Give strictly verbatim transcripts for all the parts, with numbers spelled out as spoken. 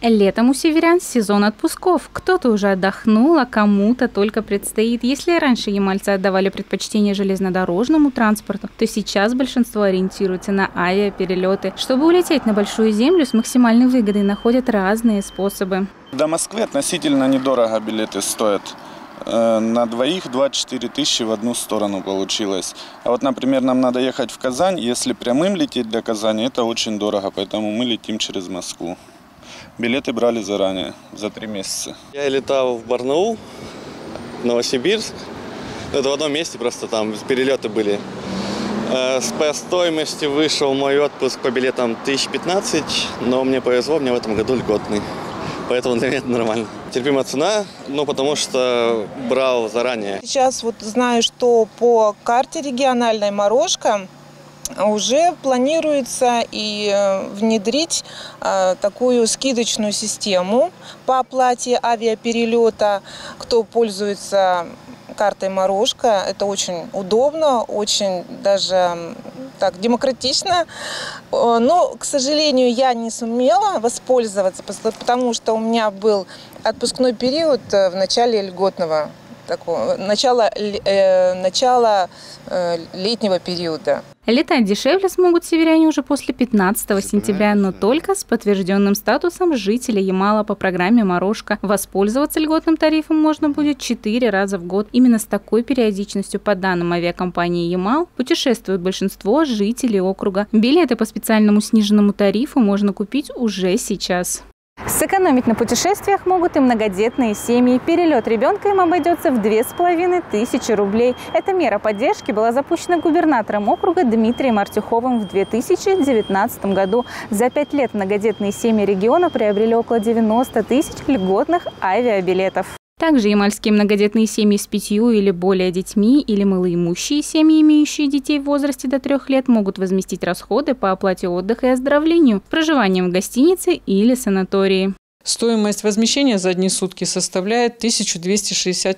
Летом у северян сезон отпусков. Кто-то уже отдохнул, а кому-то только предстоит. Если раньше ямальцы отдавали предпочтение железнодорожному транспорту, то сейчас большинство ориентируется на авиаперелеты. Чтобы улететь на Большую Землю с максимальной выгодой, находят разные способы. До Москвы относительно недорого билеты стоят. На двоих двадцать четыре тысячи в одну сторону получилось. А вот, например, нам надо ехать в Казань. Если прямым лететь для Казани, это очень дорого, поэтому мы летим через Москву. Билеты брали заранее, за три месяца. Я летал в Барнаул, Новосибирск. Это в одном месте, просто там перелеты были. По стоимости вышел мой отпуск по билетам тысяч пятнадцать, но мне повезло, мне в этом году льготный. Поэтому для меня это нормально. Терпимая цена, ну потому что брал заранее. Сейчас вот знаю, что по карте региональной «Морошка» уже планируется и внедрить э, такую скидочную систему по оплате авиаперелета. Кто пользуется картой «Морошка», это очень удобно, очень даже так демократично. Но, к сожалению, я не сумела воспользоваться, потому что у меня был отпускной период в начале льготного, такого, начала, э, начала э, летнего периода. Летать дешевле смогут северяне уже после пятнадцатого сентября, но только с подтвержденным статусом жителя Ямала по программе «Морошка». Воспользоваться льготным тарифом можно будет четыре раза в год. Именно с такой периодичностью, по данным авиакомпании «Ямал», путешествует большинство жителей округа. Билеты по специальному сниженному тарифу можно купить уже сейчас. Сэкономить на путешествиях могут и многодетные семьи. Перелет ребенка им обойдется в две с половиной тысячи рублей. Эта мера поддержки была запущена губернатором округа Дмитрием Артюховым в две тысячи девятнадцатом году. За пять лет многодетные семьи региона приобрели около девяноста тысяч льготных авиабилетов. Также ямальские многодетные семьи с пятью или более детьми или малоимущие семьи, имеющие детей в возрасте до трех лет, могут возместить расходы по оплате отдыха и оздоровлению, проживанием в гостинице или санатории. Стоимость возмещения за одни сутки составляет тысячу двести шестьдесят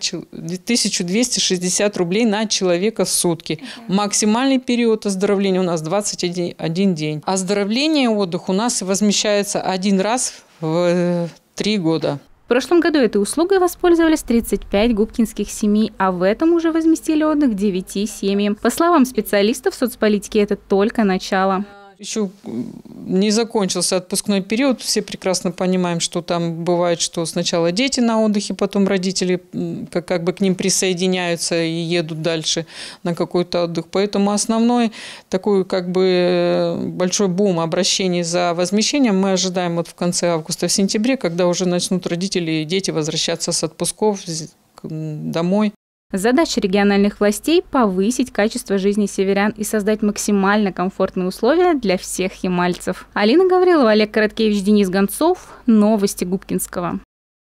рублей на человека в сутки. Максимальный период оздоровления у нас двадцать один день. Оздоровление и отдых у нас возмещается один раз в три года. В прошлом году этой услугой воспользовались тридцать пять губкинских семей, а в этом уже возместили отдых девяти семьям. По словам специалистов соцполитики, это только начало. Еще не закончился отпускной период. Все прекрасно понимаем, что там бывает, что сначала дети на отдыхе, потом родители как, как бы к ним присоединяются и едут дальше на какой-то отдых. Поэтому основной такой как бы большой бум обращений за возмещением мы ожидаем вот в конце августа, в сентябре, когда уже начнут родители и дети возвращаться с отпусков домой. Задача региональных властей – повысить качество жизни северян и создать максимально комфортные условия для всех ямальцев. Алина Гаврилова, Олег Короткевич, Денис Гонцов. Новости Губкинского.